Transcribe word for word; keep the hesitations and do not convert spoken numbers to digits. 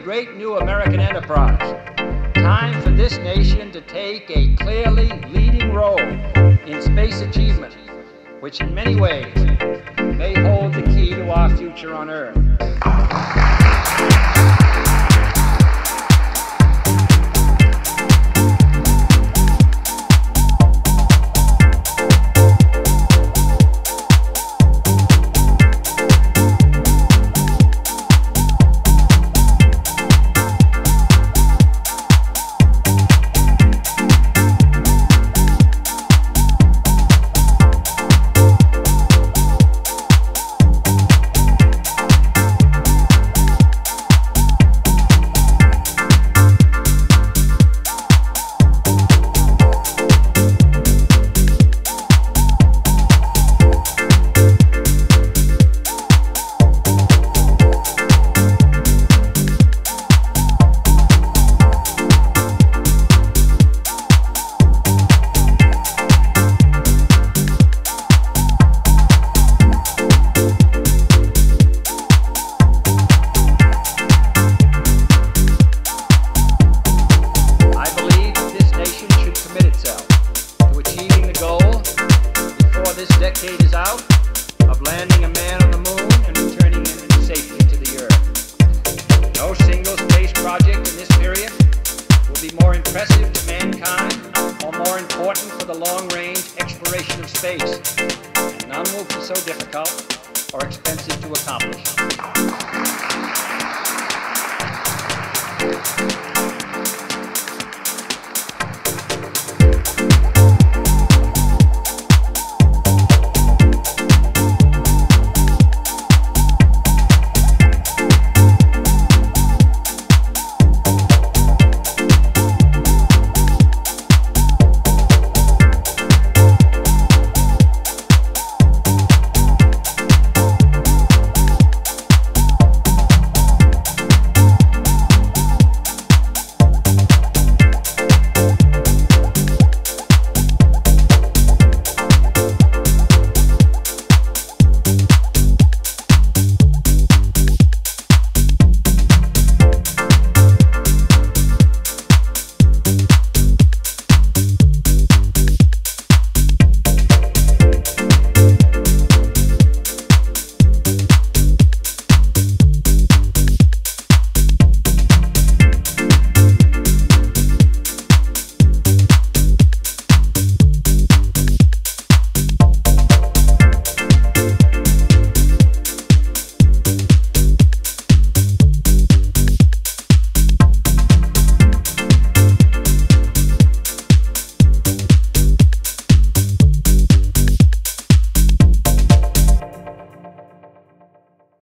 great new American enterprise. Time for this nation to take a clearly leading role in space achievement, which in many ways may hold the key to our future on Earth. Decade is out of landing a man on the moon and returning him safely to the Earth. No single space project in this period will be more impressive to mankind or more important for the long-range exploration of space, and none will be so difficult or expensive to accomplish.